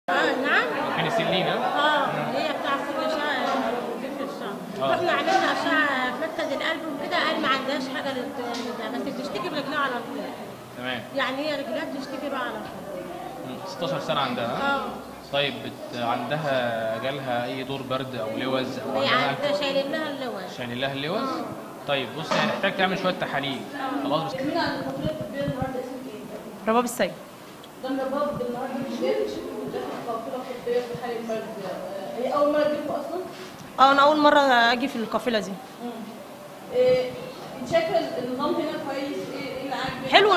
نعم. بنسلين هي بتاع كل شهر كل شهر. رحنا عملنا اشعه في مركز القلب وكده، قال ما عندهاش حاجه بس بتشتكي برجلها على طول. تمام. يعني هي رجلها بتشتكي بقى على طول. 16 سنه عندها. طيب عندها جالها اي دور برد او لوز او عندها شايلين لها اللوز. شايلين لها اللوز؟ طيب بصي هنحتاج تعمل شويه تحاليل. خلاص. بس رباب السيد. ده رباب النهارده مش جاي تشوفي القافله الطبيه في حاله المرض. هي اول مره تجيلكوا اصلا؟ انا اول مره اجي في القافله دي. انت شايفه النظام هنا كويس؟ ايه اللي عاجبك؟ حلو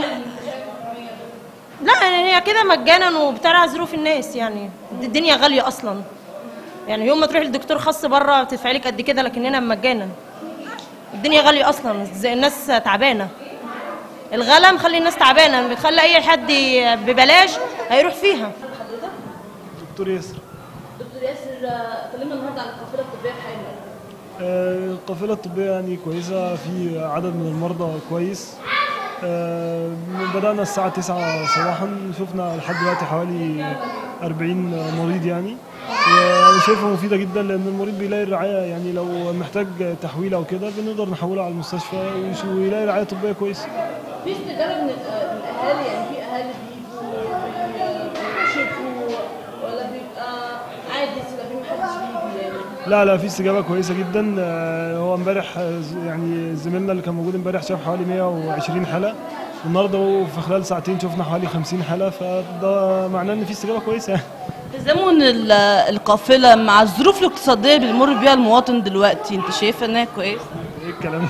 لا يعني هي كده مجانا وبتراعي ظروف الناس، يعني الدنيا غاليه اصلا. يعني يوم ما تروحي للدكتور خاص بره بتدفعي لك قد كده، لكن هنا مجانا. الدنيا غاليه اصلا، زي الناس تعبانه. الغلا مخلي الناس تعبانه، بتخلي اي حد ببلاش هيروح فيها. حضرتك؟ دكتور ياسر. دكتور ياسر، كلمنا النهارده عن القافله الطبيه في حي المرض. القافله الطبيه يعني كويسه، في عدد من المرضى كويس. بدأنا الساعة 9 صباحا، شفنا لحد دلوقتي حوالي 40 مريض يعني. وانا شايفها مفيدة جدا، لأن المريض بيلاقي الرعاية، يعني لو محتاج تحويل أو كده بنقدر نحوله على المستشفى ويلاقي رعاية طبية كويسة. في استجابة من الأهالي؟ يعني في أهالي بيجوا بيشوفوا ولا بيبقى عادي كده في محدش بيجي يعني؟ لا في استجابة كويسة جدا. هو امبارح يعني زميلنا اللي كان موجود امبارح شاف حوالي 120 حالة، النهارده في خلال ساعتين شفنا حوالي 50 حالة، فده معناه ان في استجابة كويسة. تزامن القافلة مع الظروف الاقتصادية اللي بيمر بيها المواطن دلوقتي، انت شايفة انها كويسة؟ ايه الكلام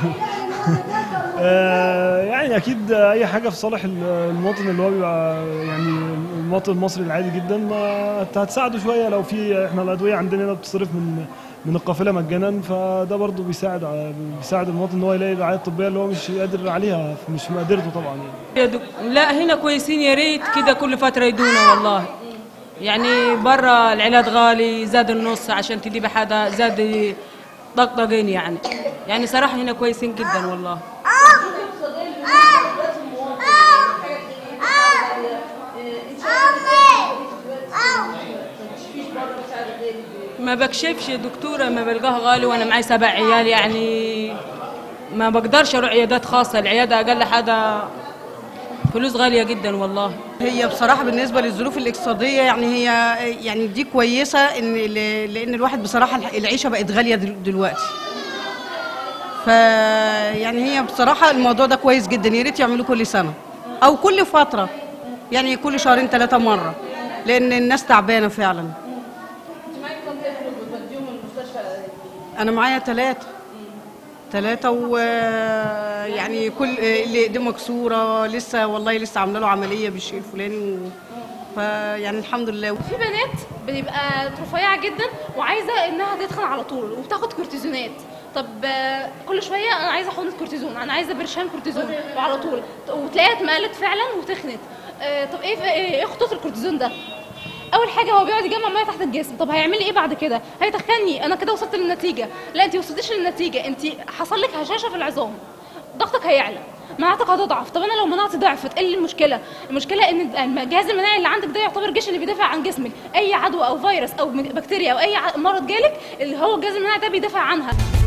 يعني اكيد اي حاجة في صالح المواطن اللي هو بيبقى يعني المواطن المصري العادي جدا، ما هتساعده شوية. لو في احنا الادوية عندنا هنا بتصرف من القافله مجانا، فده برضه بيساعد المواطن ان هو يلاقي الرعايه الطبيه اللي هو مش قادر عليها، مش مقدرته طبعا يعني. لا هنا كويسين، يا ريت كده كل فتره يدونا والله. يعني بره العلاج غالي، زاد النص عشان تجيب حدا، زاد طقطقين يعني صراحه هنا كويسين جدا والله. ما بكشفش يا دكتوره، ما بلقاها غالي وانا معي 7 عيال، يعني ما بقدرش اروح عيادات خاصه. العياده اقل حاجه فلوس غاليه جدا والله. هي بصراحه بالنسبه للظروف الاقتصاديه هي يعني دي كويسه، لان الواحد بصراحه العيشه بقت غاليه دلوقتي. يعني هي بصراحه الموضوع ده كويس جدا، يا ريت يعملوه كل سنه او كل فتره، يعني كل 2-3 مره، لان الناس تعبانه فعلا. أنا معايا 3 ويعني كل اللي ايديه مكسورة لسه والله لسه عاملة له عملية بالشيء الفلاني فيعني الحمد لله. في بنات بتبقى رفيعة جدا وعايزة إنها تتخن على طول وبتاخد كورتيزونات. طب كل شوية أنا عايزة حقنة كورتيزون، أنا عايزة برشام كورتيزون، وعلى طول وتلاقيها اتمقلت فعلا وتخنت. طب إيه خطوط الكورتيزون ده؟ اول حاجه هو بيقعد يجمع ميه تحت الجسم. طب هيعمل لي ايه بعد كده؟ هيتخني. انا كده وصلت للنتيجه. لا انت وصلتيش للنتيجه، انت حصل لك هشاشه في العظام، ضغطك هيعلى، مناعتك هتضعف. طب انا لو مناعتي ضعفت ايه المشكله؟ المشكله ان الجهاز المناعي اللي عندك ده يعتبر الجيش اللي بيدافع عن جسمك. اي عدوى او فيروس او بكتيريا او اي مرض جالك، اللي هو الجهاز المناعي ده بيدافع عنها.